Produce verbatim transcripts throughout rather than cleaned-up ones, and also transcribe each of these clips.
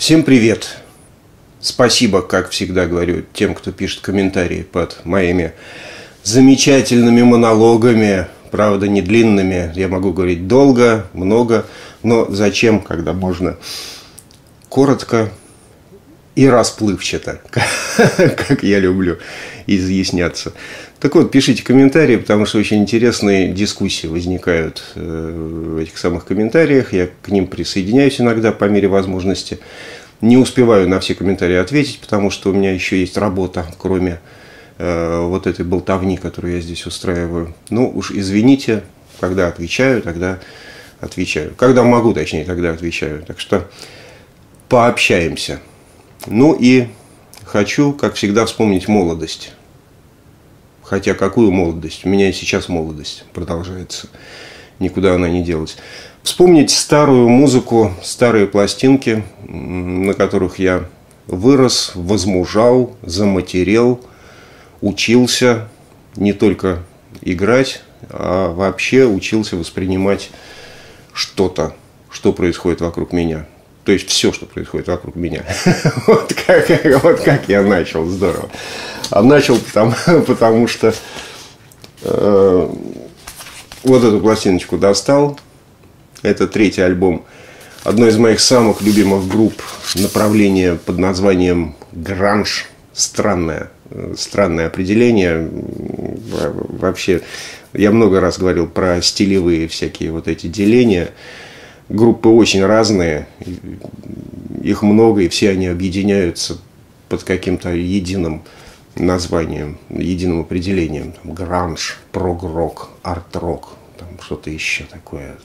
Всем привет! Спасибо, как всегда говорю, тем, кто пишет комментарии под моими замечательными монологами. Правда, не длинными. Я могу говорить долго, много. Но зачем, когда можно коротко и расплывчато, как я люблю изъясняться. Так вот, пишите комментарии, потому что очень интересные дискуссии возникают в этих самых комментариях. Я к ним присоединяюсь иногда по мере возможности. Не успеваю на все комментарии ответить, потому что у меня еще есть работа, кроме э, вот этой болтовни, которую я здесь устраиваю. Ну, уж извините, когда отвечаю, тогда отвечаю. Когда могу, точнее, тогда отвечаю. Так что пообщаемся. Ну и хочу, как всегда, вспомнить молодость. Хотя какую молодость? У меня и сейчас молодость продолжается. Никуда она не делась. Вспомнить старую музыку, старые пластинки, на которых я вырос, возмужал, заматерел, учился не только играть, а вообще учился воспринимать что-то, что происходит вокруг меня. То есть все, что происходит вокруг меня. Вот как, вот как я начал, здорово. А начал потому, потому что э, вот эту пластиночку достал. Это третий альбом одной из моих самых любимых групп направления под названием гранж. Странное, странное определение. Вообще, я много раз говорил про стилевые всякие вот эти деления. Группы очень разные, их много, и все они объединяются под каким-то единым названием, единым определением. Там, гранж, прог-рок, арт-рок, там что-то еще такое.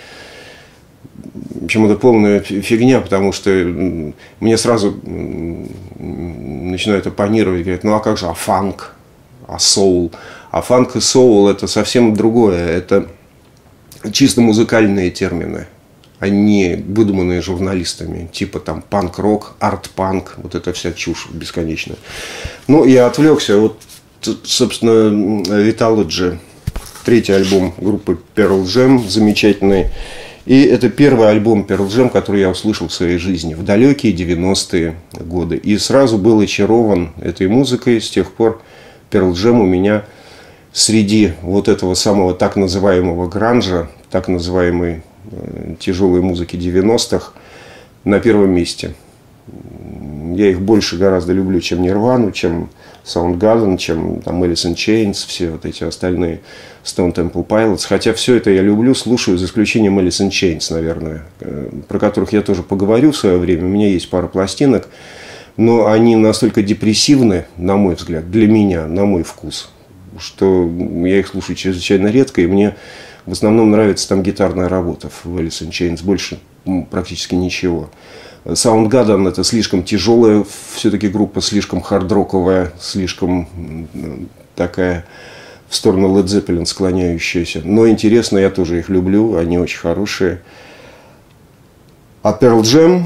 В общем, это полная фигня, потому что мне сразу начинают оппонировать, говорят, ну а как же, а фанк, а соул? А фанк и соул – это совсем другое, это чисто музыкальные термины, а не выдуманные журналистами, типа там панк-рок, арт-панк, вот эта вся чушь бесконечная. Ну, я отвлекся, вот, собственно, Vitalogy, третий альбом группы Pearl Jam, замечательный. И это первый альбом Pearl Jam, который я услышал в своей жизни в далекие девяностые годы. И сразу был очарован этой музыкой. С тех пор Pearl Jam у меня среди вот этого самого так называемого гранжа, так называемой э, тяжелой музыки девяностых, на первом месте. Я их больше гораздо люблю, чем Nirvana, чем Soundgarden, чем там Alice in Chains, все вот эти остальные Stone Temple Pilots. Хотя все это я люблю, слушаю, за исключением Alice in Chains, наверное, про которых я тоже поговорю в свое время. У меня есть пара пластинок, но они настолько депрессивны, на мой взгляд, для меня, на мой вкус, что я их слушаю чрезвычайно редко, и мне в основном нравится там гитарная работа в Alice in Chains, больше практически ничего. Soundgarden — это слишком тяжелая все-таки группа, слишком хардроковая, слишком такая в сторону Led Zeppelin склоняющаяся. Но интересно, я тоже их люблю, они очень хорошие. А Pearl Jam,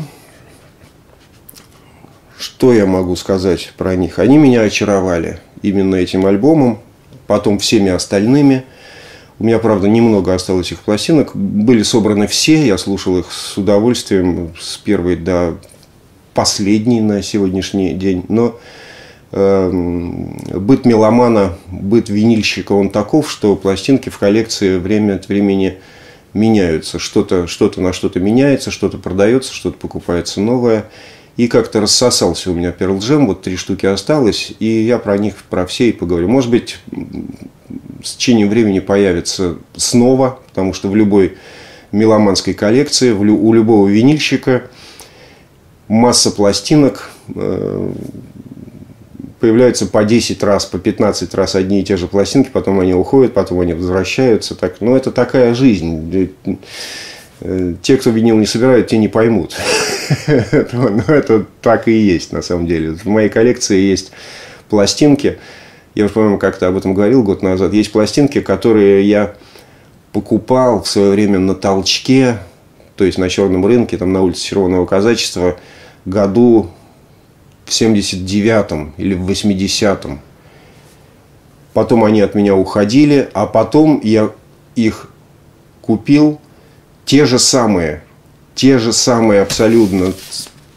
что я могу сказать про них? Они меня очаровали именно этим альбомом, потом всеми остальными. У меня, правда, немного осталось их пластинок. Были собраны все, я слушал их с удовольствием, с первой до последней на сегодняшний день. Но э, быт меломана, быт винильщика, он таков, что пластинки в коллекции время от времени меняются. Что-то, что-то на что-то меняется, что-то продается, что-то покупается новое. И как-то рассосался у меня Pearl Jam, вот три штуки осталось, и я про них, про все и поговорю. Может быть, с течением времени появится снова, потому что в любой меломанской коллекции, в лю, у любого винильщика масса пластинок, э, появляются по десять раз, по пятнадцать раз одни и те же пластинки, потом они уходят, потом они возвращаются. Так, ну, это такая жизнь. Те, кто винил не собирают, те не поймут. Но это так и есть, на самом деле. В моей коллекции есть пластинки. Я уже, по-моему, как-то об этом говорил год назад. Есть пластинки, которые я покупал в свое время на толчке, то есть на черном рынке, там на улице Червоного казачества, году в семьдесят девятом или в восьмидесятом. Потом они от меня уходили, а потом я их купил. Те же самые, те же самые абсолютно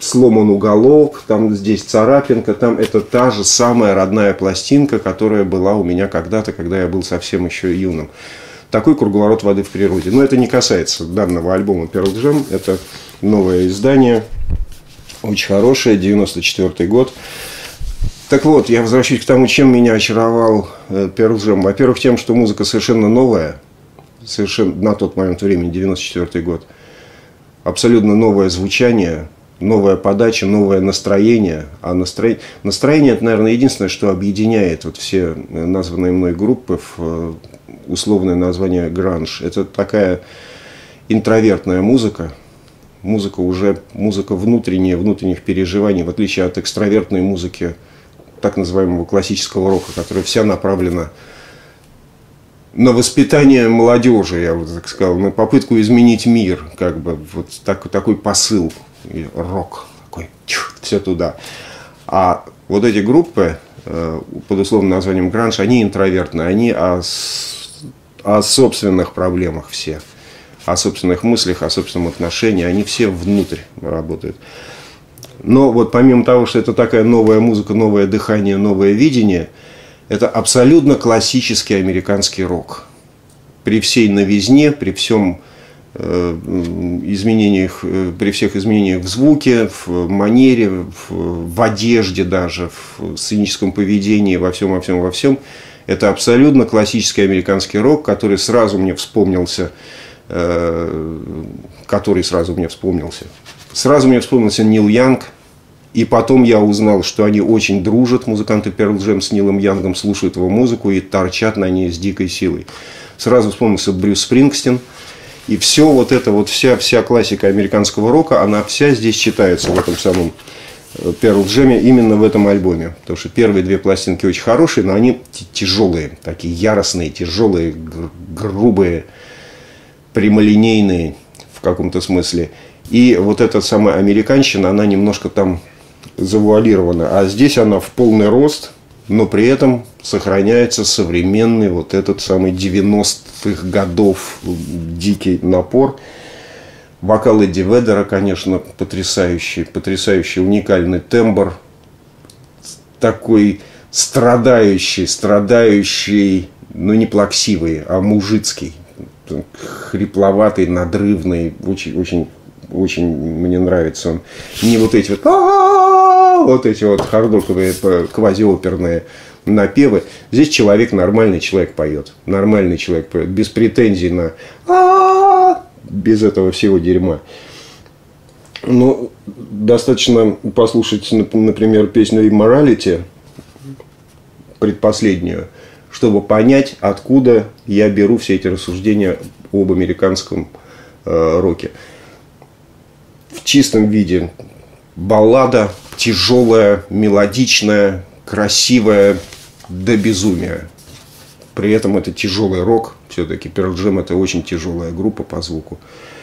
сломан уголок, там здесь царапинка, там это та же самая родная пластинка, которая была у меня когда-то, когда я был совсем еще юным. Такой круговорот воды в природе. Но это не касается данного альбома Pearl Jam. Это новое издание, очень хорошее, девяносто четвёртый год. Так вот, я возвращаюсь к тому, чем меня очаровал Pearl Jam. Во-первых, тем, что музыка совершенно новая, совершенно на тот момент времени, девяносто четвёртый год. Абсолютно новое звучание, новая подача, новое настроение. А настроение, настроение – это, наверное, единственное, что объединяет вот все названные мной группы в условное название гранж. Это такая интровертная музыка. Музыка уже, музыка внутренняя, внутренних переживаний, в отличие от экстравертной музыки, так называемого классического рока, которая вся направлена на воспитание молодежи, я бы так сказал, на попытку изменить мир, как бы, вот так, такой посыл, рок, такой, тьф, все туда. А вот эти группы под условным названием гранж, они интровертные, они о, о собственных проблемах все, о собственных мыслях, о собственном отношении, они все внутрь работают. Но вот помимо того, что это такая новая музыка, новое дыхание, новое видение, это абсолютно классический американский рок. При всей новизне, при всем э, изменениях, э, при всех изменениях в звуке, в манере, в, в одежде даже, в сценическом поведении, во всем, во всем, во всем. Это абсолютно классический американский рок, который сразу мне вспомнился, э, который сразу мне вспомнился. Сразу мне вспомнился Нил Янг. И потом я узнал, что они очень дружат, музыканты Pearl Jam, с Нилом Янгом, слушают его музыку и торчат на ней с дикой силой. Сразу вспомнился Брюс Спрингстин. И все вот это, вот вся, вся классика американского рока, она вся здесь читается в этом самом Pearl Jam, именно в этом альбоме. Потому что первые две пластинки очень хорошие, но они тяжелые, такие яростные, тяжелые, грубые, прямолинейные в каком-то смысле. И вот эта самая американщина, она немножко там завуалирована. А здесь она в полный рост, но при этом сохраняется современный вот этот самый девяностых годов дикий напор. Вокал Эдди Веддера, конечно, потрясающий, потрясающий, уникальный тембр. Такой страдающий, страдающий, ну не плаксивый, а мужицкий. Хрипловатый, надрывный, очень, очень, очень мне нравится он. Не вот эти вот, вот эти вот хардроковые, квазиоперные напевы. Здесь человек, нормальный человек поет. Нормальный человек поет. Без претензий на без этого всего дерьма. Ну, достаточно послушать, например, песню Immorality, предпоследнюю, чтобы понять, откуда я беру все эти рассуждения об американском э, роке. В чистом виде баллада тяжелая, мелодичная, красивая до безумия. При этом это тяжелый рок. Все-таки Pearl Jam это очень тяжелая группа по звуку.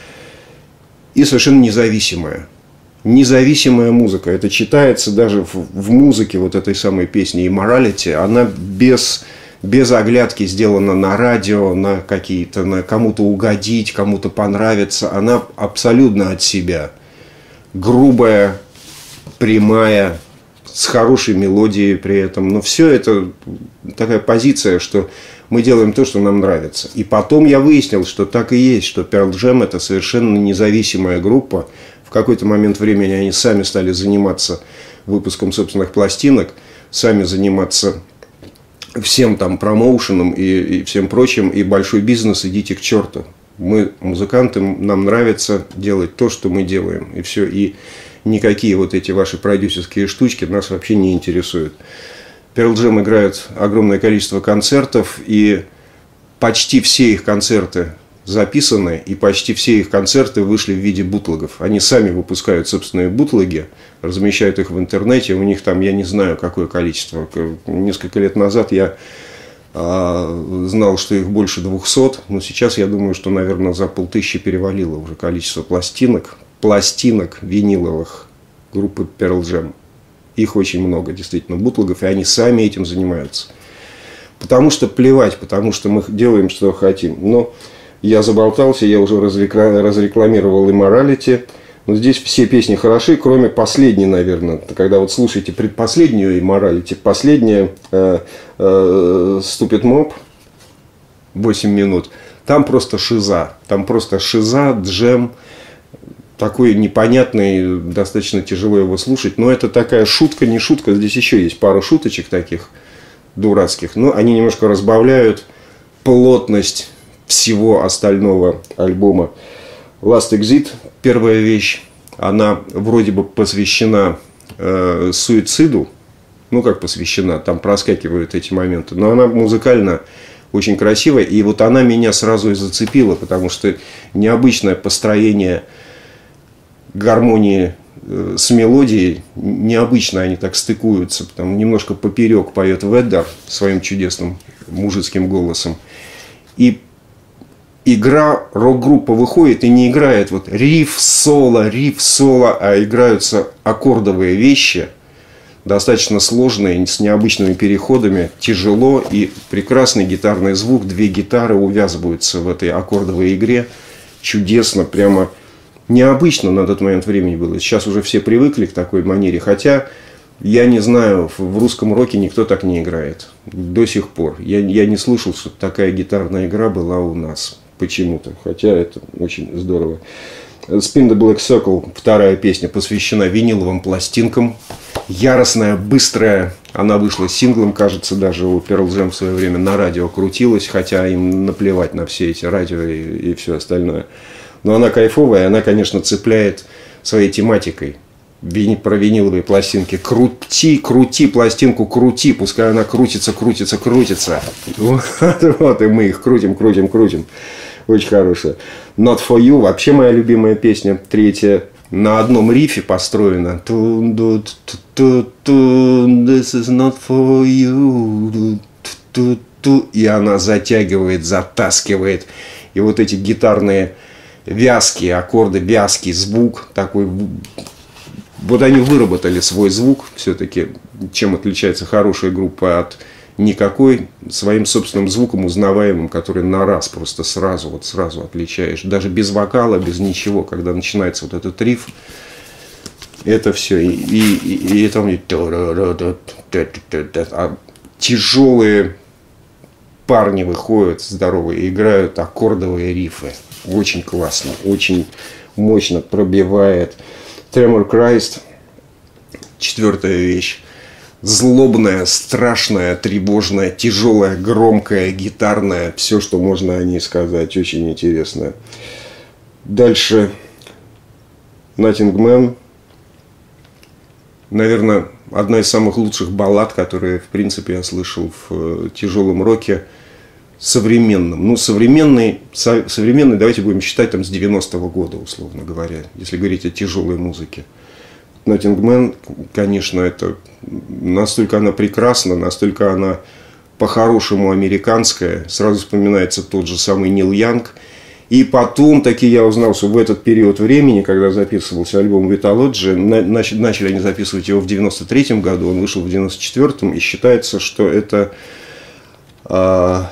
И совершенно независимая. Независимая музыка. Это читается даже в, в музыке вот этой самой песни Immorality. Она без, без оглядки сделана на радио, на какие-то, на кому-то угодить, кому-то понравиться. Она абсолютно от себя. Грубая, прямая, с хорошей мелодией при этом. Но все это такая позиция, что мы делаем то, что нам нравится. И потом я выяснил, что так и есть, что Pearl Jam это совершенно независимая группа. В какой-то момент времени они сами стали заниматься выпуском собственных пластинок, сами заниматься всем там промоушеном и, и всем прочим. И большой бизнес, идите к черту. Мы, музыканты, нам нравится делать то, что мы делаем. И все. И никакие вот эти ваши продюсерские штучки нас вообще не интересуют. Pearl Jam играют огромное количество концертов, и почти все их концерты записаны, и почти все их концерты вышли в виде бутлегов. Они сами выпускают собственные бутлеги, размещают их в интернете, у них там, я не знаю, какое количество. Несколько лет назад я а, знал, что их больше двухсот, но сейчас я думаю, что, наверное, за полтысячи перевалило уже количество пластинок, пластинок виниловых группы Pearl Jam. Их очень много, действительно, бутлегов, и они сами этим занимаются. Потому что плевать, потому что мы делаем, что хотим. Но я заболтался, я уже разрекламировал Immorality. Но здесь все песни хороши, кроме последней, наверное. Когда вот слушаете предпоследнюю и моралити, последняя э, э, Stupid Mob, восемь минут, там просто шиза. Там просто шиза, джем. Такой непонятный, достаточно тяжело его слушать. Но это такая шутка, не шутка. Здесь еще есть пару шуточек таких дурацких. Но они немножко разбавляют плотность всего остального альбома. Last Exit, первая вещь, она вроде бы посвящена э, суициду. Ну, как посвящена, там проскакивают эти моменты. Но она музыкально очень красивая. И вот она меня сразу и зацепила, потому что необычное построение гармонии э, с мелодией, необычно они так стыкуются. Там немножко поперек поет Веддер своим чудесным мужицким голосом. И игра, рок-группа выходит и не играет вот риф-соло, риф-соло, а играются аккордовые вещи, достаточно сложные, с необычными переходами, тяжело, и прекрасный гитарный звук, две гитары увязываются в этой аккордовой игре, чудесно, прямо необычно на тот момент времени было. Сейчас уже все привыкли к такой манере, хотя я не знаю, в русском роке никто так не играет до сих пор. Я, я не слышал, что такая гитарная игра была у нас почему-то, хотя это очень здорово. Spin the Black Circle, вторая песня, посвящена виниловым пластинкам. Яростная, быстрая. Она вышла синглом, кажется, даже у Pearl Jam в свое время на радио крутилась, хотя им наплевать на все эти радио и, и все остальное. Но она кайфовая, она, конечно, цепляет своей тематикой. Вини, про виниловые пластинки. Крути, крути пластинку, крути. Пускай она крутится, крутится, крутится. Вот, вот и мы их крутим, крутим, крутим. Очень хорошая. Not for you. Вообще моя любимая песня. Третья. На одном рифе построена. This is not for you. И она затягивает, затаскивает. И вот эти гитарные вязкие аккорды, вязкий звук такой. Вот они выработали свой звук, все-таки, чем отличается хорошая группа от никакой, своим собственным звуком узнаваемым, который на раз, просто сразу, вот сразу отличаешь. Даже без вокала, без ничего, когда начинается вот этот риф, это все. И, и, и, и там а тяжелые парни выходят, здоровые, играют аккордовые рифы. Очень классно, очень мощно пробивает. Tremor Christ, четвертая вещь. Злобная, страшная, тревожная, тяжелая, громкая, гитарная. Все, что можно о ней сказать. Очень интересно. Дальше. Nothing Man. Наверное, одна из самых лучших баллад, которые, в принципе, я слышал в тяжелом роке. Современным. Ну, современный, со, современный, давайте будем считать, там, с девяностого года, условно говоря, если говорить о тяжелой музыке. Nothing Man, конечно, это настолько она прекрасна, настолько она по-хорошему американская. Сразу вспоминается тот же самый Нил Янг. И потом таки я узнал, что в этот период времени, когда записывался альбом Vitalogy, начали они записывать его в девяносто третьем году, он вышел в девяносто четвёртом, и считается, что это а,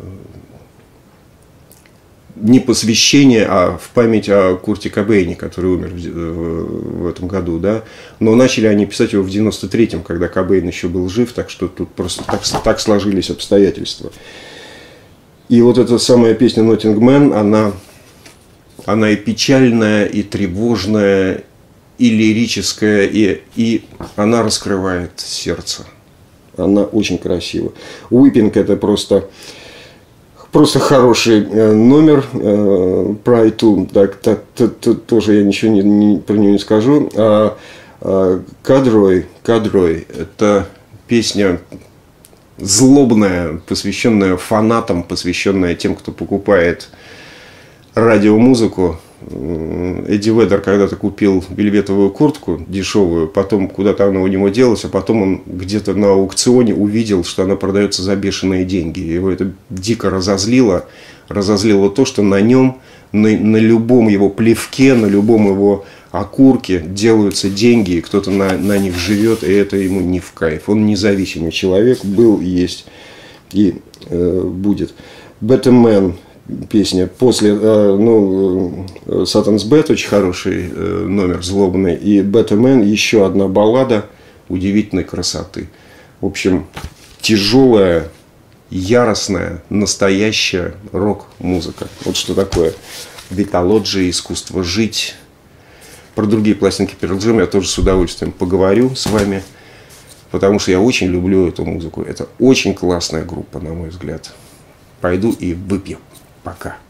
не посвящение, а в память о Курте Кобейне, который умер в, в этом году, да. Но начали они писать его в девяносто третьем, когда Кобейн еще был жив, так что тут просто так, так сложились обстоятельства. И вот эта самая песня Nothing Man, она, она и печальная, и тревожная, и лирическая, и, и она раскрывает сердце. Она очень красива. Weeping — это просто... Просто хороший э, номер, э, Pride two, так, так, так, так, тоже я ничего не, не, про нее не скажу. А, а Кадрой, Кадрой – это песня злобная, посвященная фанатам, посвященная тем, кто покупает радиомузыку. Эдди Веддер когда-то купил вельветовую куртку дешевую, потом куда-то она у него делась, а потом он где-то на аукционе увидел, что она продается за бешеные деньги. Его это дико разозлило. Разозлило то, что на нем, на, на любом его плевке, на любом его окурке делаются деньги, и кто-то на, на них живет, и это ему не в кайф. Он независимый человек, был, есть и э, будет. Better Man. песня. После, ну, Satan's Bed, очень хороший номер, злобный. И Better Man, еще одна баллада удивительной красоты. В общем, тяжелая, яростная, настоящая рок-музыка. Вот что такое Vitalogy, искусство жить. Про другие пластинки Pearl Jam я тоже с удовольствием поговорю с вами, потому что я очень люблю эту музыку. Это очень классная группа, на мой взгляд. Пойду и выпью. Пока.